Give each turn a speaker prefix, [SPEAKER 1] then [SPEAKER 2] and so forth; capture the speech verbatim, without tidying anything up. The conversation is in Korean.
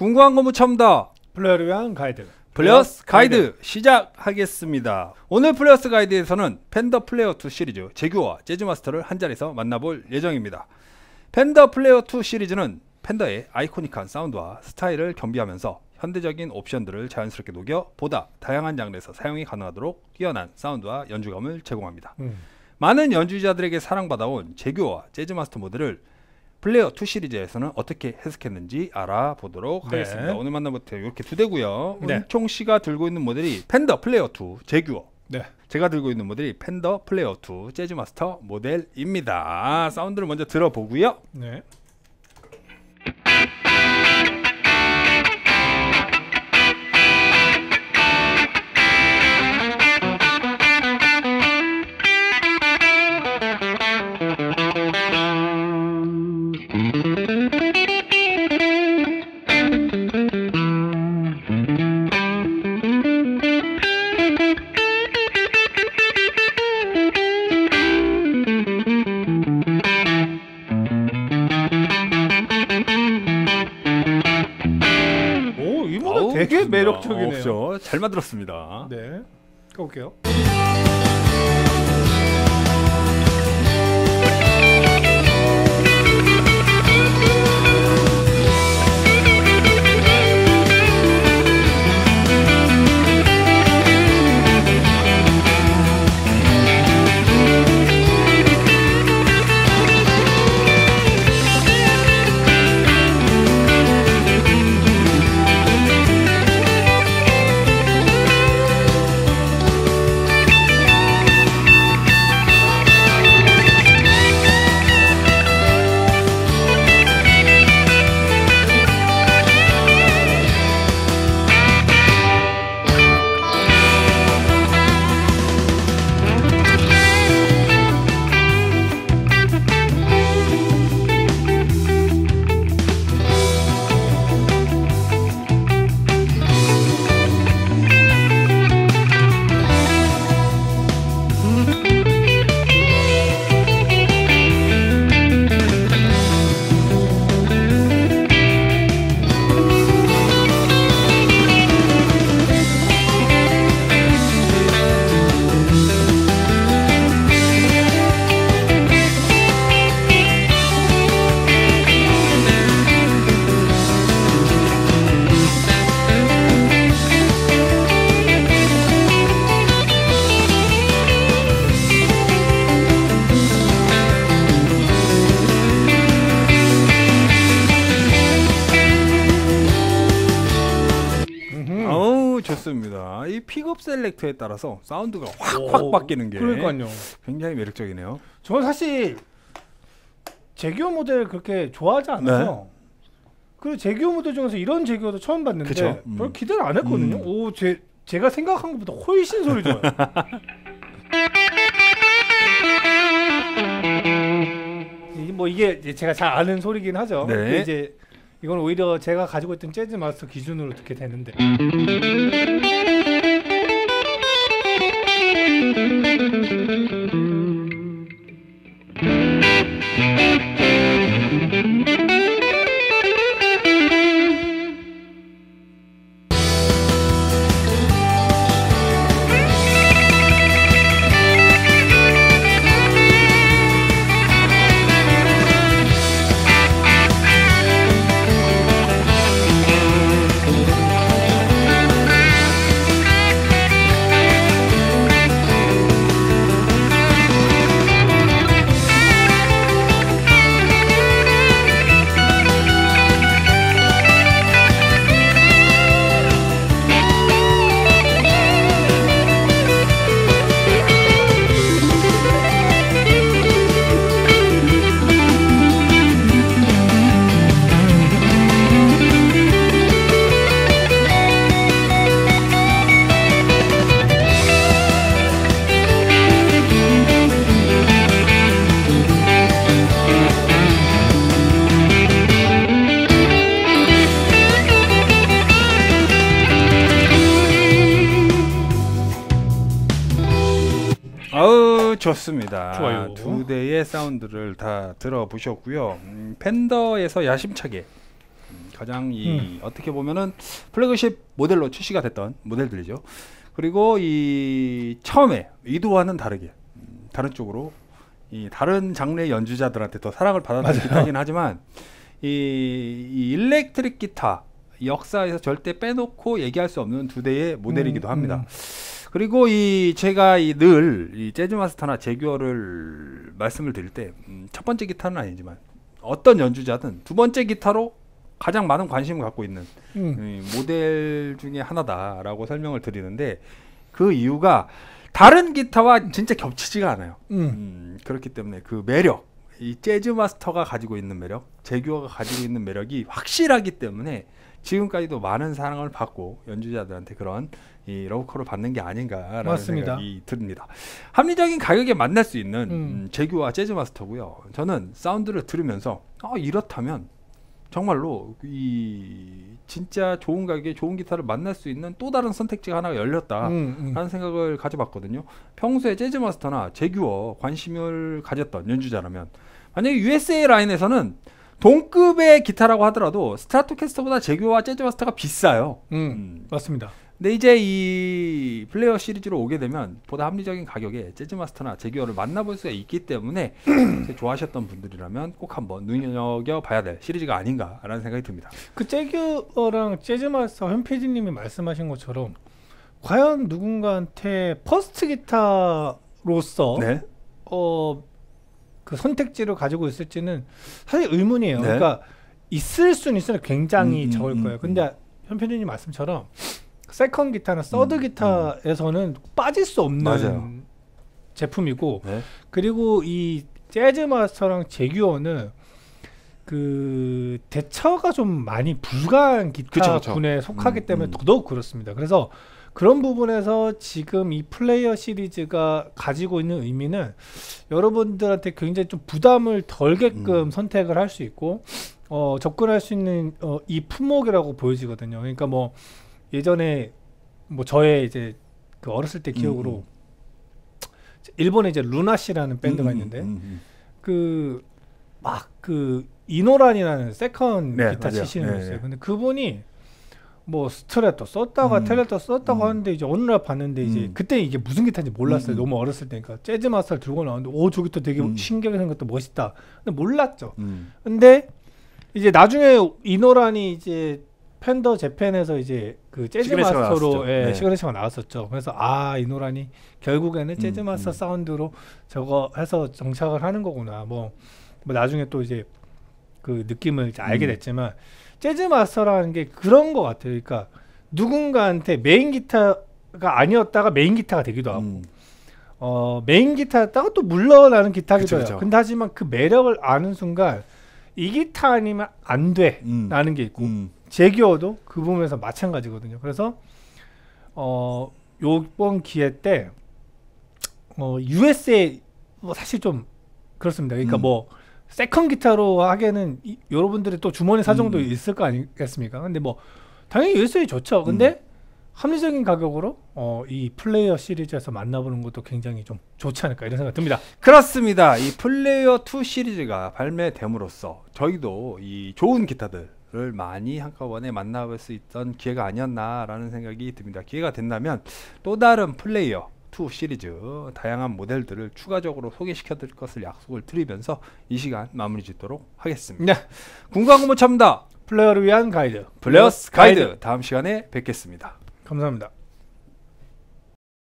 [SPEAKER 1] 궁금한 거 묻혀다
[SPEAKER 2] 플레이어를 위한 가이드
[SPEAKER 1] 플레이어스 가이드, 가이드 시작하겠습니다. 오늘 플레이어스 가이드에서는 펜더 플레이어 투 시리즈 제규어와 재즈마스터를 한 자리에서 만나볼 예정입니다. 펜더 플레이어 투 시리즈는 펜더의 아이코닉한 사운드와 스타일을 겸비하면서 현대적인 옵션들을 자연스럽게 녹여 보다 다양한 장르에서 사용이 가능하도록 뛰어난 사운드와 연주감을 제공합니다. 음. 많은 연주자들에게 사랑받아온 제규어와 재즈마스터 모델을 플레이어 투 시리즈에서는 어떻게 해석했는지 알아보도록 네. 하겠습니다. 오늘 만나볼 때 이렇게 두 대고요. 네. 은총 씨가 들고 있는 모델이 펜더 플레이어 투 제규어, 네. 제가 들고 있는 모델이 펜더 플레이어 투 재즈마스터 모델입니다. 사운드를 먼저 들어보고요. 네.
[SPEAKER 2] 되게 매력적이네요.
[SPEAKER 1] 없죠. 잘 만들었습니다.
[SPEAKER 2] 네, 가볼게요.
[SPEAKER 1] 좋습니다. 이 픽업 셀렉터에 따라서 사운드가 확확 바뀌는 게
[SPEAKER 2] 그러니까요.
[SPEAKER 1] 굉장히 매력적이네요.
[SPEAKER 2] 저는 사실 제규어 모델 그렇게 좋아하지 않아서 네. 그리고 제규어 모델 중에서 이런 제규어도 처음 봤는데 그쵸? 음. 별 기대를 안 했거든요. 음. 오, 제, 제가 생각한 것보다 훨씬 소리 좋아요. 뭐 이게 제가 잘 아는 소리긴 하죠. 네. 이제 이건 오히려 제가 가지고 있던 재즈 마스터 기준으로 듣게 되는데
[SPEAKER 1] 좋습니다.
[SPEAKER 2] 좋아요.
[SPEAKER 1] 두 대의 사운드를 다 들어보셨고요. 음, 펜더에서 야심차게 음, 가장 이
[SPEAKER 2] 음.
[SPEAKER 1] 어떻게 보면은 플래그십 모델로 출시가 됐던 모델들이죠. 그리고 이 처음에 의도와는 다르게 음, 다른 쪽으로 이 다른 장르의 연주자들한테 더 사랑을 받았던 기타긴 하지만 이, 이 일렉트릭 기타 역사에서 절대 빼놓고 얘기할 수 없는 두 대의 모델이기도
[SPEAKER 2] 음,
[SPEAKER 1] 합니다.
[SPEAKER 2] 음.
[SPEAKER 1] 그리고 이 제가 이 늘 이 재즈 마스터나 제규어를 말씀을 드릴 때 첫 번째 기타는 아니지만 어떤 연주자든 두 번째 기타로 가장 많은 관심을 갖고 있는
[SPEAKER 2] 음.
[SPEAKER 1] 이 모델 중에 하나다라고 설명을 드리는데 그 이유가 다른 기타와 진짜 겹치지가 않아요.
[SPEAKER 2] 음.
[SPEAKER 1] 음, 그렇기 때문에 그 매력, 이 재즈 마스터가 가지고 있는 매력, 제규어가 가지고 있는 매력이 확실하기 때문에 지금까지도 많은 사랑을 받고 연주자들한테 그런 이 러브콜을 받는 게 아닌가라는
[SPEAKER 2] 맞습니다.
[SPEAKER 1] 생각이 듭니다. 합리적인 가격에 만날 수 있는
[SPEAKER 2] 음.
[SPEAKER 1] 음, 제규어와 재즈 마스터고요. 저는 사운드를 들으면서 아, 이렇다면 정말로 이 진짜 좋은 가격에 좋은 기타를 만날 수 있는 또 다른 선택지가 하나가 열렸다
[SPEAKER 2] 음, 음.
[SPEAKER 1] 라는 생각을 가져봤거든요. 평소에 재즈 마스터나 제규어 관심을 가졌던 연주자라면 만약에 유에스에이 라인에서는 동급의 기타라고 하더라도 스트라토캐스터보다 제규어와 재즈 마스터가 비싸요.
[SPEAKER 2] 음.
[SPEAKER 1] 음.
[SPEAKER 2] 맞습니다.
[SPEAKER 1] 근데 이제 이 플레이어 시리즈로 오게 되면 보다 합리적인 가격에 재즈 마스터나 제규어를 만나볼 수가 있기 때문에 좋아하셨던 분들이라면 꼭 한번 눈여겨봐야 될 시리즈가 아닌가라는 생각이 듭니다.
[SPEAKER 2] 그 재규어랑 재즈 마스터 현 피디님이 말씀하신 것처럼 과연 누군가한테 퍼스트 기타로서
[SPEAKER 1] 네.
[SPEAKER 2] 어, 그 선택지를 가지고 있을지는 사실 의문이에요.
[SPEAKER 1] 네.
[SPEAKER 2] 그러니까 있을 수는 있어도 굉장히
[SPEAKER 1] 음,
[SPEAKER 2] 적을
[SPEAKER 1] 음,
[SPEAKER 2] 거예요.
[SPEAKER 1] 음,
[SPEAKER 2] 근데 현 피디님 말씀처럼 세컨 기타나 서드
[SPEAKER 1] 음,
[SPEAKER 2] 기타에서는 빠질 수 없는
[SPEAKER 1] 맞아요.
[SPEAKER 2] 제품이고
[SPEAKER 1] 네.
[SPEAKER 2] 그리고 이 재즈 마스터랑 제규어는 그 대처가 좀 많이 불가한 기타군에
[SPEAKER 1] 그쵸, 그쵸.
[SPEAKER 2] 속하기
[SPEAKER 1] 음,
[SPEAKER 2] 때문에
[SPEAKER 1] 음.
[SPEAKER 2] 더더욱 그렇습니다. 그래서 그런 부분에서 지금 이 플레이어 시리즈가 가지고 있는 의미는 여러분들한테 굉장히 좀 부담을 덜게끔
[SPEAKER 1] 음.
[SPEAKER 2] 선택을 할 수 있고 어, 접근할 수 있는 어, 이 품목이라고 보여지거든요. 그러니까 뭐 예전에 뭐 저의 이제 그 어렸을 때 기억으로
[SPEAKER 1] 음,
[SPEAKER 2] 일본에 이제 루나시라는 밴드가
[SPEAKER 1] 음,
[SPEAKER 2] 있는데
[SPEAKER 1] 음, 음.
[SPEAKER 2] 그 막 그 이노란이라는 세컨
[SPEAKER 1] 네,
[SPEAKER 2] 기타
[SPEAKER 1] 맞아요.
[SPEAKER 2] 치시는
[SPEAKER 1] 네,
[SPEAKER 2] 분 있어요.
[SPEAKER 1] 네.
[SPEAKER 2] 근데 그분이 뭐 스트레토 썼다가
[SPEAKER 1] 음.
[SPEAKER 2] 텔레토 썼다가
[SPEAKER 1] 음.
[SPEAKER 2] 하는데 이제 어느 날 봤는데 이제
[SPEAKER 1] 음.
[SPEAKER 2] 그때 이게 무슨 기타인지 몰랐어요.
[SPEAKER 1] 음, 음.
[SPEAKER 2] 너무 어렸을 때니까 재즈 마스터를 들고 나왔는데 오 저 기타 되게
[SPEAKER 1] 음.
[SPEAKER 2] 신기하게 생겼다 멋있다. 근데 몰랐죠.
[SPEAKER 1] 음.
[SPEAKER 2] 근데 이제 나중에 이노란이 이제 팬더 재팬에서 이제 그 재즈
[SPEAKER 1] 시그니처가
[SPEAKER 2] 마스터로
[SPEAKER 1] 나왔었죠.
[SPEAKER 2] 예,
[SPEAKER 1] 네.
[SPEAKER 2] 시그니처가 나왔었죠. 그래서 아 이노란이 결국에는
[SPEAKER 1] 음,
[SPEAKER 2] 재즈 마스터
[SPEAKER 1] 음.
[SPEAKER 2] 사운드로 저거 해서 정착을 하는 거구나. 뭐, 뭐 나중에 또 이제 그 느낌을 이제 알게
[SPEAKER 1] 음.
[SPEAKER 2] 됐지만 재즈 마스터라는 게 그런 거 같아요. 그러니까 누군가한테 메인 기타가 아니었다가 메인 기타가 되기도 하고
[SPEAKER 1] 음.
[SPEAKER 2] 어 메인 기타였다가 또 물러나는 기타기도
[SPEAKER 1] 그쵸,
[SPEAKER 2] 해요.
[SPEAKER 1] 그쵸.
[SPEAKER 2] 근데 하지만 그 매력을 아는 순간 이 기타 아니면 안 돼
[SPEAKER 1] 음.
[SPEAKER 2] 라는 게 있고
[SPEAKER 1] 음.
[SPEAKER 2] 제규어도 그 부분에서 마찬가지거든요. 그래서 어 요번 기회 때 어 유에스에이 뭐 사실 좀 그렇습니다. 그러니까
[SPEAKER 1] 음.
[SPEAKER 2] 뭐 세컨 기타로 하기에는 이, 여러분들의 또 주머니 사정도
[SPEAKER 1] 음.
[SPEAKER 2] 있을 거 아니겠습니까? 근데 뭐 당연히 유에스에이 좋죠. 근데 합리적인 가격으로 어, 이 플레이어 시리즈에서 만나보는 것도 굉장히 좀 좋지 않을까 이런 생각 듭니다.
[SPEAKER 1] 그렇습니다. 이 플레이어 투 시리즈가 발매됨으로써 저희도 이 좋은 기타들을 많이 한꺼번에 만나볼 수 있던 기회가 아니었나라는 생각이 듭니다. 기회가 된다면 또 다른 플레이어 투 시리즈 다양한 모델들을 추가적으로 소개시켜 드릴 것을 약속을 드리면서 이 시간 마무리 짓도록 하겠습니다.
[SPEAKER 2] 네,
[SPEAKER 1] 궁금한 거 못 참다.
[SPEAKER 2] 플레이어를 위한 가이드
[SPEAKER 1] 플레이어스 가이드 다음 시간에 뵙겠습니다.
[SPEAKER 2] 감사합니다.